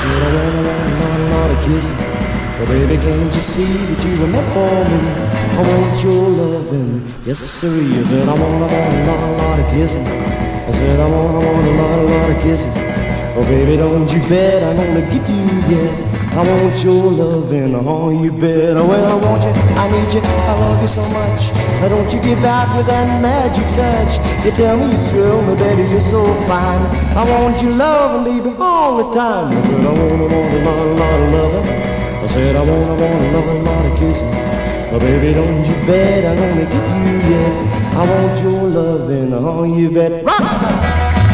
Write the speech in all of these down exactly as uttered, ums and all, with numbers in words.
said I want, I want a lot, a lot of kisses. Well, baby, can't you see that you were meant for me? I want your loving, yes sirree. I said I want, I want a lot, a lot of kisses. I said I want, I want a lot, a lot of kisses. Oh baby, don't you bet I'm gonna get you yet. I want your loving, oh you bet. Well, I want you, I need you, I love you so much. Don't you give out with that magic touch. You tell me you thrill me, baby, you're so fine. I want your loving, baby, all the time. I said I want, I want a lot, a lot of loving. I said I want, I want a lot, a lot of kisses. Oh baby, don't you bet I'm gonna get you yet. I want your loving, oh you bet. Rock!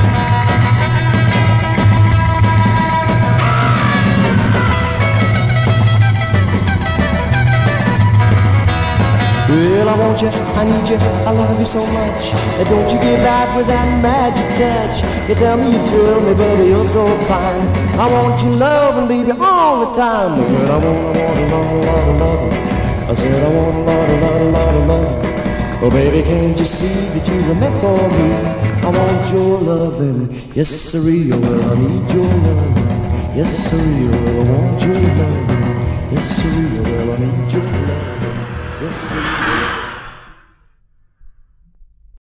Well, I want you, I need you, I love you so much. And don't you give out with that magic touch. You tell me you thrill me, baby, you're so fine. I want your loving, baby, all the time. I said I want, I want a lot, a lot of loving. I said I want a lot, a lot, a lot of loving. Oh, baby, can't you see that you were meant for me? I want your loving, yes sirree. Well, I need your loving, yes sirree. Well, I want your loving, yes sirree. Well, I need your loving. Yes,